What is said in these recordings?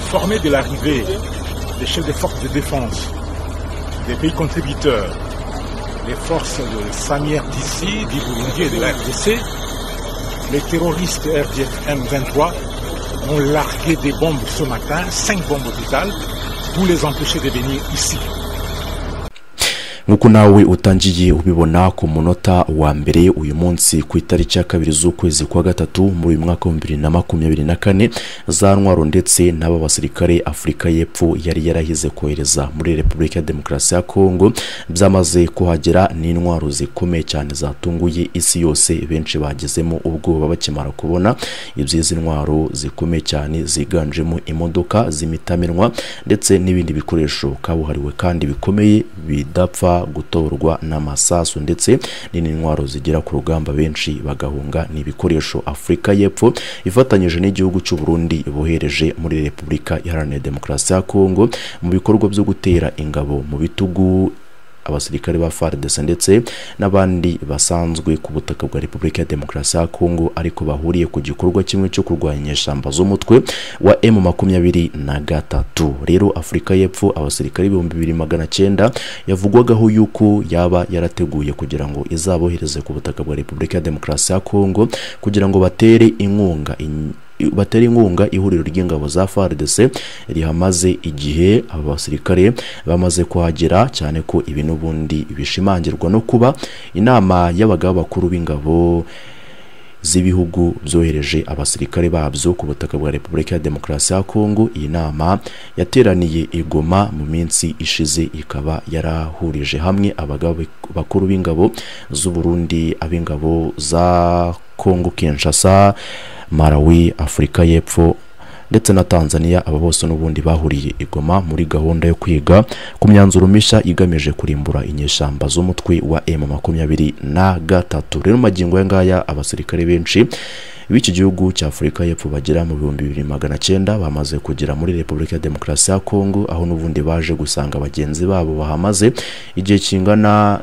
informé de l'arrivée des chefs des forces de défense des pays contributeurs, les forces de Samir d'ici, du Burundi et de la RDC, les terroristes RDF M23 ont largué des bombes ce matin, 5 bombes au total, pour les empêcher de venir ici. Nkuko nawe utangiye ubibona ku munota wa mbere uyu munsi ku itariki ya 2 z'ukwezi kwa gatatu muri mwaka wa 2024 za ntwaro ndetse n'aba basirikare Afrika y'Epfo yari yarahize kohereza muri Republika ya Demokarasi ya Kongo byamaze kuhagera n'intwaro zikomeye cyane zatunguye isi yose, benshi bagezemo ubwoba bakimara kubona ibyizi ntwaro zikomeye cyane ziganjemo imodoka zimitamenwa ndetse n'ibindi bikoresho kabuhariwe kandi bikomeye bidapfa gutorwa n'amasasu ndetse n'intwaro zigera ku rugamba, benshi bagahunga n'ibikoresho Afrika y'Epfo ifatanyije n'igihugu cy'u Burundi bohereje muri Republika Iharanira Demokarasi ya Kongo mu bikorwa byo gutera ingabo mu bitugu abasirikare ba FARDC ndetse n'abandi basanzwe ku butaka bwa Republika ya Demokarasi ya Kongo ariko bahuriye ku gikorwa kimwe cyo kurwanya ishamba z'umutwe wa M23. Rero Afrika y'Epfo abasirikare 2900 yavugwagaho yuko yaba yarateguye kugira ngo izabohereze ku butaka bwa Republika ya Demokarasi ya Kongo kugira ngo batere inkunga ihuriro ry'ingabo za FARDC rihamaze igihe abasirikare bamaze kuhagera, cyane ko ibi n'ubundi bishimangirwa no kuba inama y'abagaba bakuru b'ingabo z'ibihugu byohereje abasirikare babyo ku butaka bwa Republika ya Demokarasi ya Kongo. Iyi nama yateraniye i Goma mu minsi ishize, ikaba yarahurije hamwe abagaba bakuru b'ingabo z'u Burundi, ab'ingabo za Kongo Kinshasa, Malawi, Afrika y'Epfo ndetse na Tanzania. Aba bose n'ubundi bahuriye i Goma muri gahunda yo kwiga ku myanzuro mishya igamije kurimbura inyeshamba z'umutwe wa M23. Rero magingo yangaya abasirikare benshi b'iki gihugu cya Afrika y'Epfo bagera mu 2900 bamaze kugera muri Republika ya Demokarasi ya Kongo, aho n'ubundi baje gusanga bagenzi babo bahamaze igihe kingana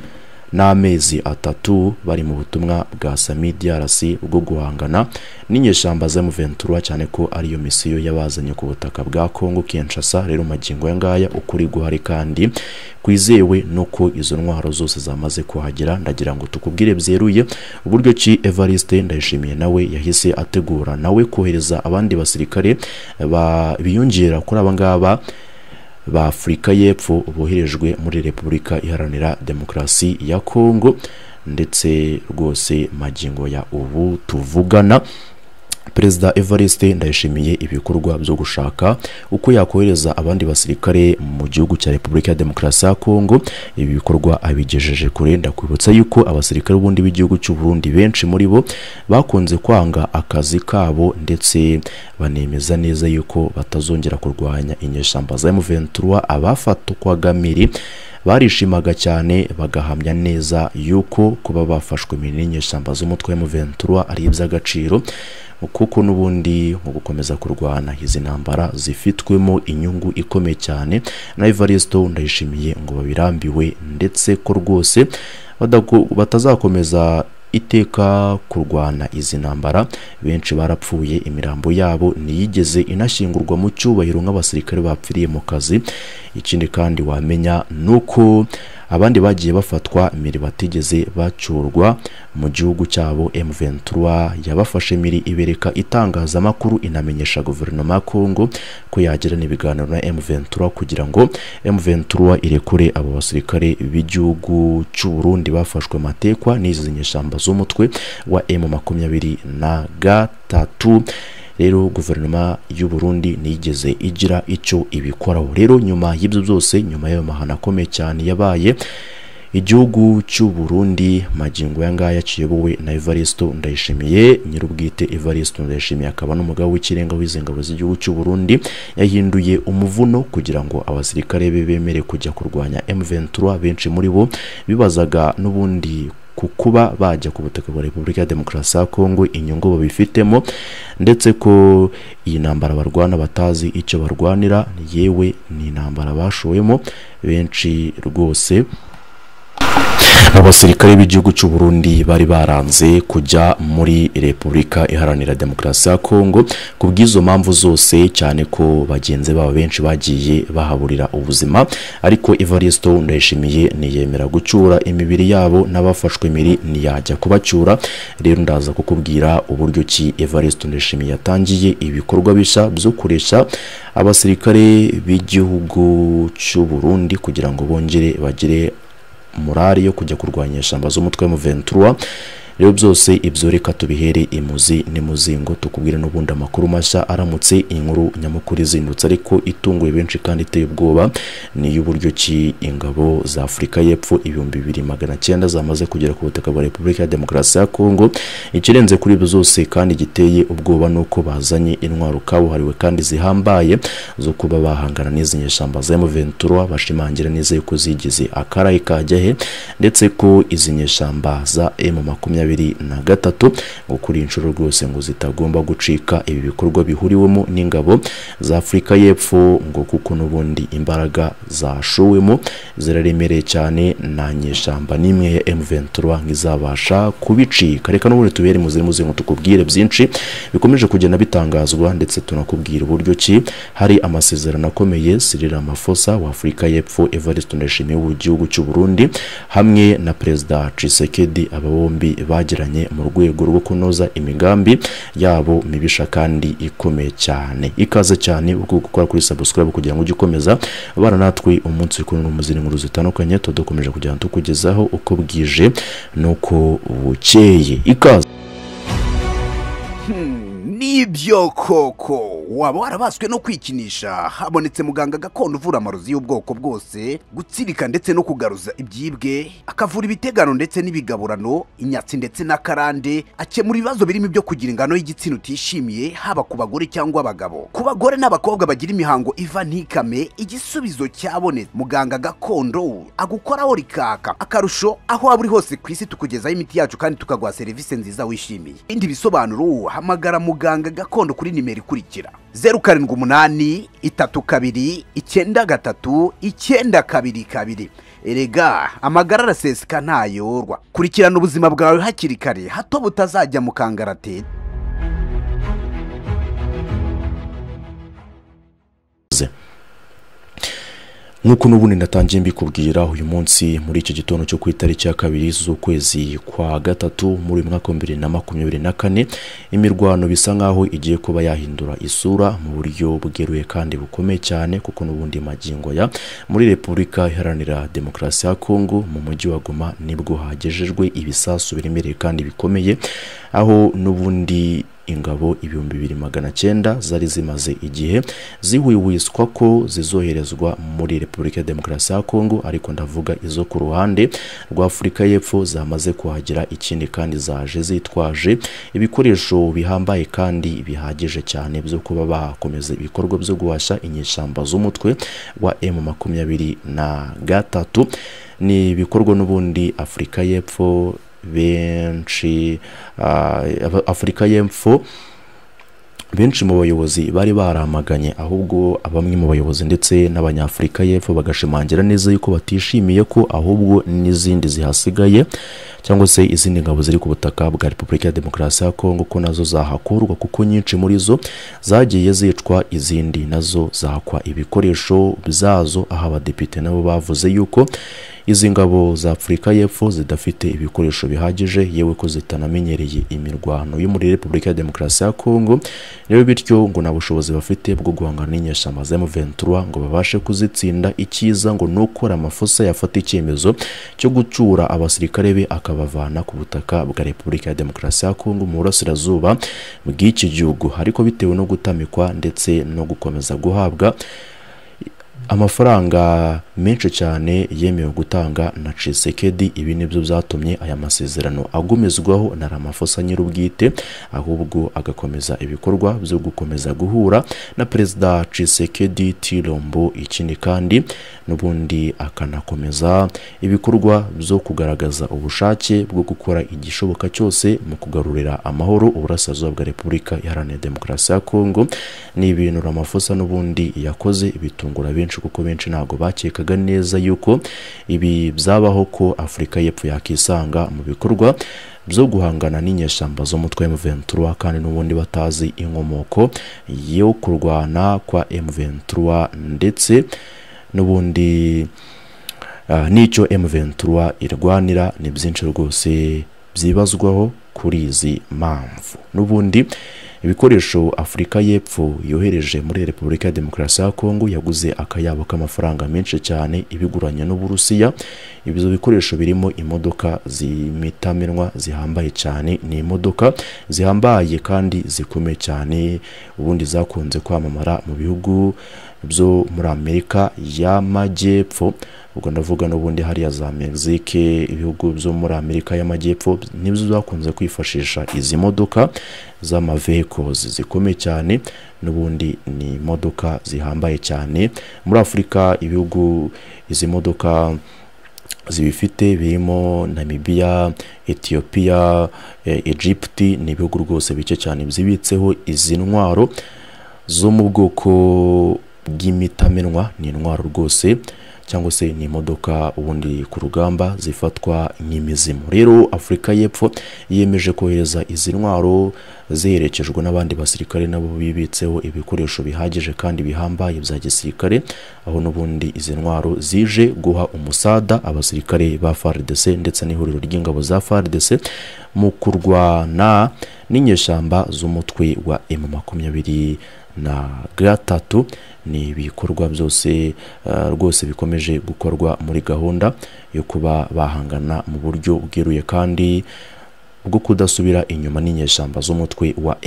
n'amezi 3 bari mu butumwa bwa Sami DRC bwo guhangana n'inyeshamba za M23, cyane ko ariyo misiyo yabazanye ku butaka bwa Kongo Kinshasa. Rero magingo yangaya ukuri guhari kandi kwizewe nuko izo ntwaro zose zamaze kuhagera. Ndagira ngo tukubwire byeruye uburyo ki Evariste Ndayishimiye nawe yahise ategura nawe kohereza abandi basirikare biyongera kuri abangaba ba Afrika y'Epfo boherejwe muri Republika Iharanira Demokarasi ya Kongo. Ndetse rwose magingo ya ubu tuvugana Perezida Evariste Ndayishimiye ibikorwa byo gushaka uko yakohereza abandi basirikare mu gihugu cya Republika ya Demokarasi ya Kongo, ibi bikorwa abigejeje kure. Ndakwibutsa yuko abasirikare bundi b'igihugu cy'u Burundi benshi muri bo bakunze kwanga akazi kabo ndetse banemeza neza yuko batazongera kurwanya inyeshamba za M23. Abafatwaga miri barishimaga cyane bagahamya neza yuko kuba bafashwe n'inyeshamba z'umutwe wa M23 ari iby'agaciro, kuko n'ubundi mu gukomeza kurwana izi ntambara zifitwemo inyungu ikomeye cyane na Evariste Ndayishimiye ngo babirambiwe ndetse ko rwose batazakomeza iteka kurwana izi ntambara. Benshi barapfuye, imirambo yabo niyigeze inashingurwa mu cyubahiro nk'abasirikare bapfiriye mu kazi. Ikindi kandi wamenya nuko abandi bagiye bafatwa miri batigeze bacurwa mu gihugu cyabo. M23 yabafashe miri ibereka itangazamakuru inamenyesha guverinoma ya Kongo ko yagirana ibiganiro na M23 kugira ngo M23 irekure abo basirikare b'igihugu cy'u Burundi bafashwe matekwa n'izi nyeshamba z'umutwe wa M23. Rero guverinoma y'u Burundi nigeze igira icyo ibikoraho. Rero nyuma y'ibyo byose, nyuma y'ayo mahana akomeye cyane yabaye, igihugu cy'u Burundi magingo yangaya kiyobowe na Evariste Ndayishimiye, nyirubwite Evariste Ndayishimiye akaba n'umugabo w'ikirenga w'izingabo z'igihugu cy'u Burundi, yahinduye umuvuno kugira ngo abasirikare be bemere kujya kurwanya M23. Benshi muri bo bibazaga n'ubundi kukuba bajya ku butaka bwa Republika ya Demokarasi ya Kongo inyungu babifitemo, ndetse ko iyi ntambara barwana batazi icyo barwanira, yewe ni intambara bashoyemo. Benshi rwose abasirikare b'igihugu cy'u Burundi bari baranze kujya muri Repubulika Iharanira Demokarasi ya Kongo kubw'izo mpamvu zose, cyane ko bagenzi babo benshi bagiye bahaburira ubuzima, ariko Evariste Ndayishimiye niyemera gucyura imibiri yabo, n'abafashwe miri niyajya kubacyura. Rero ndaza kukubwira uburyo ki Evariste Ndayishimiye yatangiye ibikorwa bisha byo kuresha abasirikare b'igihugu cy'u Burundi kugira ngo bongere bagire morali yo kujya kurwanya ishamba z'umutwe mu 23. Rero byose ibyo reka tubihere imuzi n'imuzingo, tukubwira n'ubundi amakuru mashya aramutse inkuru nyamukuru izindutse ariko itunguye benshi kandi iteye ubwoba, ni y'uburyo ki ingabo za Afurika y'Epfo 2900 zamaze kugera ku butaka bwa Repubulika ya Demokarasi ya Kongo. Ikirenze kuri ibyo zose kandi giteye ubwoba nuko bazanye intwaro kabuhariwe kandi zihambaye zo kuba bahangana n'izi nyeshamba za M23, bashimangira neza yuko zigize akarayi kajyahe, ndetse ko izi nyeshamba za M23 ngo kuri inshuro rwose ngo zitagomba gucika ibi bikorwa bihuriwemo n'ingabo za Afurika y'Epfo, ngo kuko n'ubundi imbaraga zashuwemo ziraremereye cyane, na nyeshamba nimwe ya M23 ngizabasha kubicika. Reka n'ubundi tubere muzi ngo tukubwire byinshi bikomeje kugenda bitangazwa, ndetse tunakubwira uburyo ki hari amasezerano akomeye Cyril Ramaphosa wa Afurika y'Epfo, Evariste Ndayishimiye w'igihugu cy'u Burundi hamwe na Perezida Tshisekedi, aba bombi bagiranye mu rwego rwo kunoza imigambi yabo mibisha kandi ikomeye cyane. Ikaze cyane uko gukora kuri subscribe kugira ngo ugikomeza abana natwe umunsi kuri n'umuzini nkuru zitandukanye tudokomeje kujyana tukugezaho uko bwije nuko bukeye. Ikaze. Nibyo koko waba warabaswe no kwikinisha, habonetse muganga gakondo uvura amarozi y'ubwoko bwose, gutsirika ndetse no kugaruza ibyibwe, akavura ibitegano ndetse n'ibigaburano, inyatsi ndetse n'akarande, akemura ibibazo birimo ibyo kugira ingano y'igitsina utishimiye, haba ku bagore cyangwa abagabo. Ku bagore n'abakobwa bagira imihango iva ntikame, igisubizo cyabonetse. Muganga gakondo agukoraho rikaka, akarusho aho waba uri hose ku isi tukugezaho imiti yacu kandi tukaguha serivisi nziza wishimiye. Ibindi bisobanuro hamagara muganga gakondo kuri nimero ikurikira 0782329392. Erega amagara araseseka ntayorwa. Kurikirana ubuzima bwawe hakiri kare, hato butazajya mu kangaratete. Nuko n'ubundi natangiye mbikubwira uyu munsi muri iki gitondo cyo ku itariki ya 2 z'ukwezi kwa gatatu muri mwaka 2024, imirwano bisa nkaho igiye kuba yahindura isura mu buryo bweruye kandi bukomeye cyane, kuko n'ubundi magingo ya muri Repubulika Iharanira Demokarasi ya Kongo mu mujyi wa Goma nibwo hagejejwe ibisasu biremereye kandi bikomeye, aho n'ubundi ingabo 2900 zari zimaze igihe ziwiwiswa ko zizoherezwa muri Repubulika ya Demokarasi ya Kongo, ariko ndavuga izo ku ruhande rwa Afurika y'Epfo zamaze kuhagera. Ikindi kandi zaje zitwaje ibikoresho bihambaye kandi bihagije cyane byo kuba bakomeza ibikorwa byo guhasha inyeshamba z'umutwe wa M23. Ni ibikorwa n'ubundi Afurika y'Epfo benshi Afurika y'Epfo benshi mu bayobozi bari baramaganye, ahubwo abamwe mu bayobozi ndetse n'abanyafurika y'Epfo bagashimangira neza yuko batishimiye ko ahubwo n'izindi zihasigaye cyangwa se izindi ngabo ziri ku butaka bwa Repubulika ya Demokarasi ya Kongo ko nazo zahakurwa, kuko nyinshi muri zo zagiye zicwa, izindi nazo zahakwa ibikoresho byazo, aho abadepite nabo bavuze yuko izi ngabo za Afurika y'Epfo zidafite ibikoresho bihagije, yewe ko zitanamenyereye imirwano yo muri Repubulika ya Demokarasi ya Kongo. Rero bityo ngo nabushobozi bafite bwo guhangana n'inyeshamba za M23 ngo babashe kuzitsinda. Ikiza ngo nuko Ramaphosa yafata icyemezo cyo gucura abasirikare be akabavana ku butaka bwa Repubulika ya Demokarasi ya Kongo mu burasirazuba bw'iki gihugu, ariko bitewe no gutamikwa ndetse no gukomeza guhabwa amafaranga menshi cyane yemewe gutanga na Tshisekedi. Ibi nibyo byatumye aya masezerano agumizwaho na Ramaphosa nyirubwite, ahubwo agakomeza ibikorwa byo gukomeza guhura na Perezida Tshisekedi Tshilombo. Ikindi kandi n'ubundi akanakomeza ibikorwa byo kugaragaza ubushake bwo gukora igishoboka cyose mu kugarurira amahoro uburasirazuba bwa Repubulika Iharanira Demokarasi ya Kongo. Ni ibintu Ramaphosa n'ubundi yakoze bitungura benshi, kuko benshi ntago bakekaga bidashobokaga neza yuko ibi byabaho ko Afurika y'Epfo yakisanga mu bikorwa byo guhangana n'inyeshyamba zo mutwe M23 kandi n'ubundi batazi inkomoko yo kurwana kwa M23 ndetse n'ubundi n'icyo M23 irwanira ni byinshi rwose byibazwaho kuri izi mpamvu. N'ubundi ibikoresho Afurika y'Epfo yohereje muri Repubulika ya Demokarasi ya Kongo yaguze akayabo k'amafaranga menshi cyane ibiguranye n'Uburusiya. Ibyo bikoresho birimo imodoka zimitamenwa zihambaye cyane, ni imodoka zihambaye kandi zikomeye cyane ubundi zakunze kwamamara mu bihugu byo muri Amerika y'Amajyepfo. Ubwo ndavuga n'ubundi hariya za Mexique, ibihugu byo muri Amerika y'Amajyepfo nibyo zakunze kwifashisha izi modoka z'ama vehicles zikomeye cyane. N'ubundi ni imodoka zihambaye cyane muri Afurika. Ibihugu izi modoka zibifite birimo Namibia, Ethiopia, Egypt, ni ibihugu rwose bike cyane byibitseho izi ntwaro zo mu bwoko bw'imitamenwa. Ni intwaro rwose cyangwa se ni imodoka ubundi ku rugamba zifatwa nk'imizimu. Rero Afurika y'Epfo yiyemeje kohereza izi ntwaro ziherekejwe n'abandi basirikare nabo bibitseho ibikoresho bihagije kandi bihambaye bya gisirikare, aho n'ubundi izi ntwaro zije guha umusada abasirikare ba FARDC ndetse n'ihuriro ry'ingabo za FARDC mu kurwana n'inyeshyamba z'umutwe wa M23. Ni ibikorwa byose rwose bikomeje gukorwa muri gahunda yo kuba bahangana mu buryo bwiruye kandi bwo kudasubira inyuma n'inyeshyamba z'umutwe wa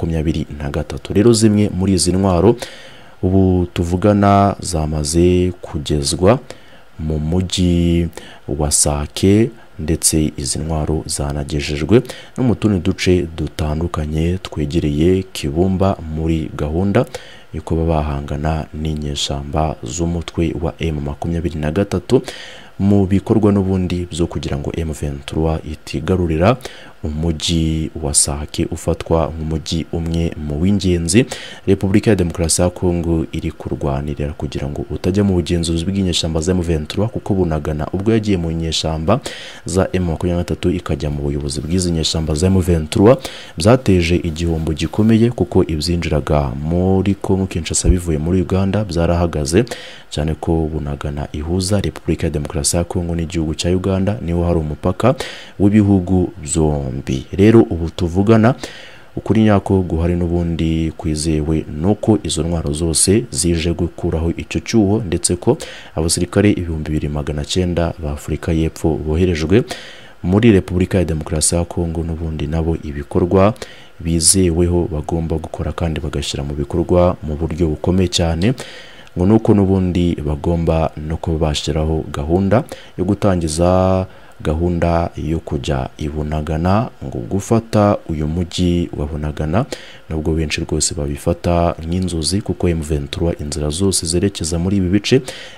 M23. Rero zimwe muri izi ntwaro ubu tuvugana zamaze kugezwa mu mujyi wa Sake, ndetse izi ntwaro zanagejejwe no mu tundi duce dutandukanye twegereye Kibumba muri gahunda yo kuba bahangana n'inyeshyamba z'umutwe wa M23 mu bikorwa n'ubundi byo kugira ngo M23 itigarurira umujyi wa Sake ufatwa nk'umujyi umwe mu w'ingenzi Repubulika ya Demokarasi ya Kongo iri kurwanirira kugira ngo utajya mu bugenzuzi bw'inyeshyamba za M23, kuko Bunagana ubwo yagiye mu nyeshyamba za M23 ikajya mu buyobozi bw'izi nyeshyamba za M23 byateje igihombo gikomeye, kuko ibyinjiraga muri Kongo Kinshasa bivuye muri Uganda byarahagaze cyane ko Bunagana ihuza Repubulika ya Demokarasi ya Kongo n'igihugu cya Uganda, niho hari umupaka w'ibihugu byombi. Rero ubu tuvugana ukuri nyako guhari n'ubundi kwizewe nuko izo ntwaro zose zije gukuraho icyo cyuho, ndetse ko abasirikare 2900 ba Afurika y'Epfo boherejwe muri Repubulika ya Demokarasi ya Kongo n'ubundi nabo ibikorwa bizeweho bagomba gukora kandi bagashyira mu bikorwa mu buryo bukomeye cyane, ngo nuko n'ubundi bagomba no kubashiraho gahunda yo gutangiza gahunda yo kujya ibunagana, ngo gufata uyu mujyi wa Bunagana nubwo benshi rwose babifata nk'inzozi, kuko M23 inzira zose zerekeza muri ibi bice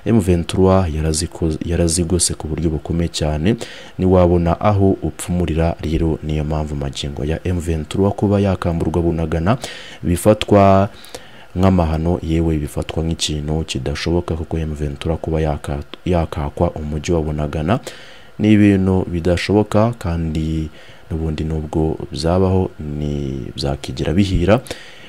M23 yarazigose ku buryo bukomeye cyane, ni wabona aho upfumurira. Rero niyo mpamvu magingo ya M23 kuba yakamburwa Bunagana bifatwa nk'amahano, yewe bifatwa nk'ikintu kidashoboka, kuko M23 kuba yakakwa umujyi wa Bunagana ni ibintu bidashoboka, kandi n'ubundi nubwo byabaho ni byakigira bihira.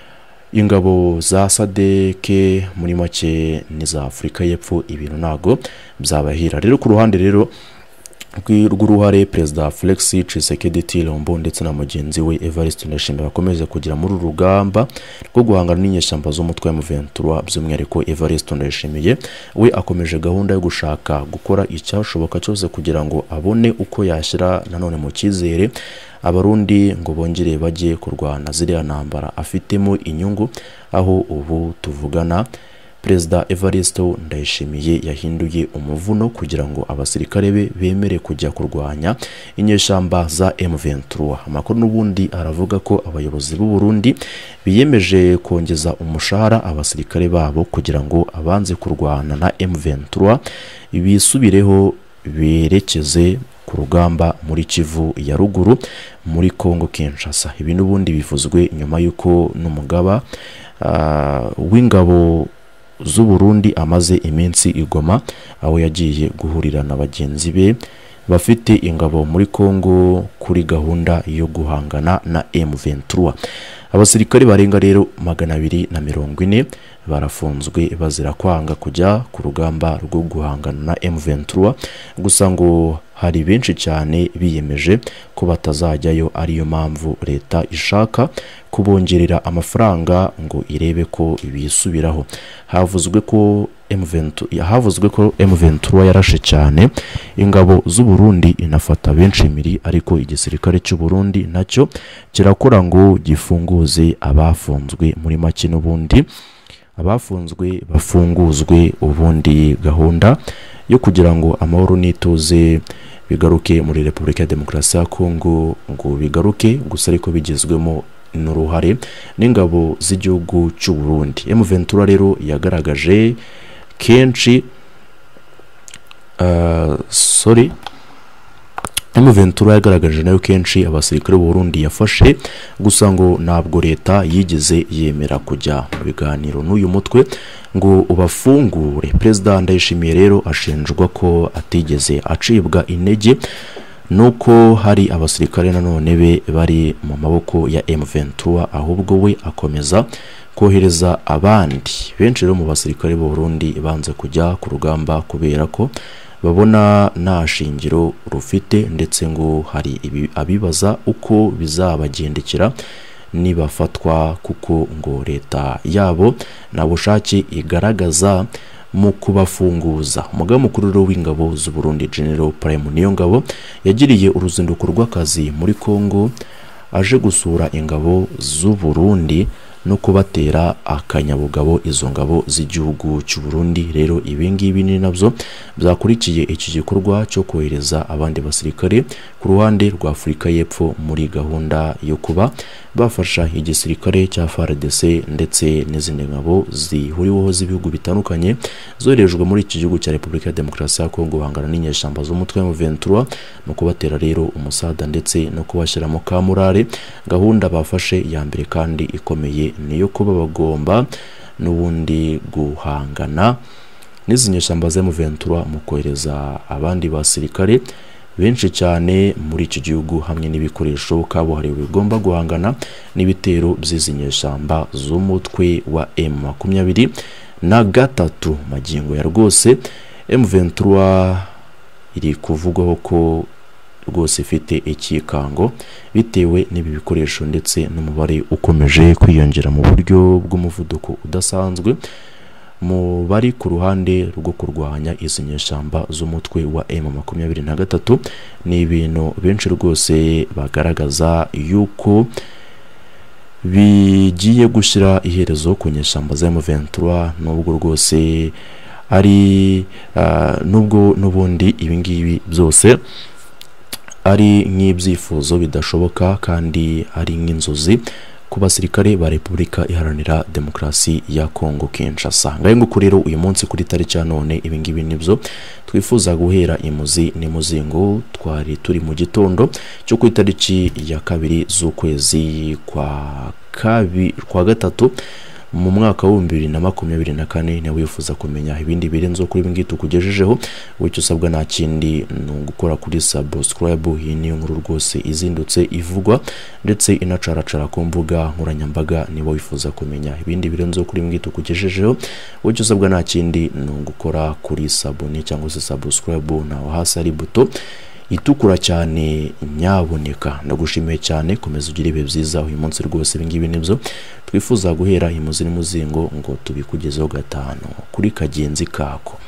Ingabo za SADC muri make ni za Afurika y'Epfo ibintu nago byabahira. Rero ku ruhande rero rw'uruhare Perezida Felix Tshisekedi Tshilombo ndetse na mugenzi we Evariste Ndayishimiye bakomeze kugira muri rugamba rwo guhangana n'inyeshyamba z'umutwe wa M23, by'umwihariko Evariste Ndayishimiye we akomeje gahunda yo gushaka gukora icyashoboka cyose kugira ngo abone uko yashyira nanone mu cyizere abarundi ngo bongere bajye kurwana ziriya ntambara afitemo inyungu, aho ubu tuvugana Perezida Evariste Ndayishimiye yahinduye umuvuno kugira ngo abasirikare be bemere kujya kurwanya inyeshyamba za M23. Amakuru n'ubundi aravuga ko abayobozi b'u Burundi biyemeje kongeza umushahara abasirikare babo kugira ngo abanze kurwana na M23 bisubireho berekeze ku rugamba muri Kivu ya ruguru muri Kongo Kinshasa. Ibi n'ubundi bivuzwe nyuma yuko n'umugaba w'ingabo z'u Burundi amaze iminsi igoma aho yagiye guhurira na bagenzi be bafite ingabo muri Kongo kuri gahunda yo guhangana na M23. Abasirikare barenga rero 240 barafunzwe bazira kwanga kujya ku rugamba rwo guhangana na M23, gusa ngo hari benshi cyane biyemeje ko batazajyayo, ariyo mpamvu leta ishaka kubongerera amafaranga ngo irebe ko ibisubiraho. Havuzwe ko M23 yarashe cyane ingabo z'u Burundi inafata benshi miri, ariko igisirikare cy'u Burundi nacyo kirakora ngo gifunguze abafunzwe muri make, n'ubundi abafunzwe bafunguzwe, ubundi gahunda yo kugira ngo amahoro n'ituze bigaruke muri Repubulika ya Demokarasi ya Kongo ngo bigaruke, gusa ariko bigezwemo n'uruhare n'ingabo z'igihugu cy'u Burundi. M23 rero yagaragaje kenshi M23 yagaragaje nayo kenshi abasirikare b'u Burundi yafashe, gusa ngo ntabwo leta yigeze yemera kujya mu biganiro n'uyu mutwe ngo ubafungure. Perezida Ndayishimiye rero ashinjwa ko atigeze acibwa intege nuko hari abasirikare nanone be bari mu maboko ya M23, ahubwo we akomeza kohereza abandi. Benshi rero mu basirikare b'u Burundi banze kujya ku rugamba kubera ko babona nta shingiro rufite, ndetse ngo hari abibaza uko bizabagendekera nibafatwa, kuko ngo leta yabo nta bushake igaragaza mu kubafunguza. Umugaba mukuru w'ingabo z'u Burundi General Prime Niyongabo yagiriye uruzinduko rw'akazi muri Kongo aje gusura ingabo z'u Burundi no kubatera akanyabugabo izo ngabo z'igihugu cy'u Burundi. Rero ibingibi ni nabyo byakurikiye iki gikorwa cyo kohereza abandi basirikare ku ruhande rwa Afurika y'Epfo muri gahunda yo kuba bafasha igisirikare cya FARDC ndetse n'izindi ngabo zihuriweho z'ibihugu bitandukanye zoherejwe muri iki gihugu cya Repubulika ya Demokarasi ya Kongo guhangana n'inyeshyamba z'umutwe wa M23 no kubatera rero umusada ndetse no kubashyira mu kamurare. Gahunda bafashe ya mbere kandi ikomeye niyo kuba bagomba n'ubundi guhangana n'izi nyeshyamba za M23 mu kohereza abandi basirikare benshi cyane muri iki gihugu hamwe n'ibikoresho kabuhariwe bigomba guhangana n'ibitero by'izi nyeshyamba z'umutwe wa M23. Magingo ya rwose M23 iri kuvugwaho ko rwose ifite ikikango bitewe n'ibi bikoresho ndetse n'umubare ukomeje kwiyongera mu buryo bw'umuvuduko udasanzwe mu bari ku ruhande rwo kurwanya izi nyeshyamba z'umutwe wa M23. Ni ibintu benshi rwose bagaragaza yuko bigiye gushyira iherezo ku nyeshyamba za M23, nubwo rwose ari nubwo n'ubundi ibingibi byose ari nk'ibyifuzo bidashoboka kandi ari nk'inzozi ku basirikare ba Repubulika Iharanira Demokarasi ya Kongo Kinshasa. Ngaye nguko rero uyu munsi kuri tariki ya none ibingibi nibyo twifuza guhera imuzi n'imuzingo. Twari turi mu gitondo cyo ku itariki ya 2 z'ukwezi kwa gatatu mu mwaka wa 2024. Nawe wifuza kumenya ibindi birenzo kuri ibingi tukugejejeho, wicyo usabwa nta kindi no gukora kuri subscribe. Iyi ni nkuru rwose izindutse ivugwa ndetse inacaracara ku mbuga nkoranyambaga. Niba wifuza kumenya ibindi birenzo kuri ibingi tukugejejeho, wicyo usabwa nta kindi no gukora kuri sabone cyangwa se subscribe, naho hasi ari buto itukura cyane nyaboneka. Ndagushimiye cyane, komeza ugire ibihe byiza uyu munsi rwose. Ibingibi nibyo twifuza guhera imuzi n'umuzingo ngo tubikugezeho gatanu kuri kagenzi kako.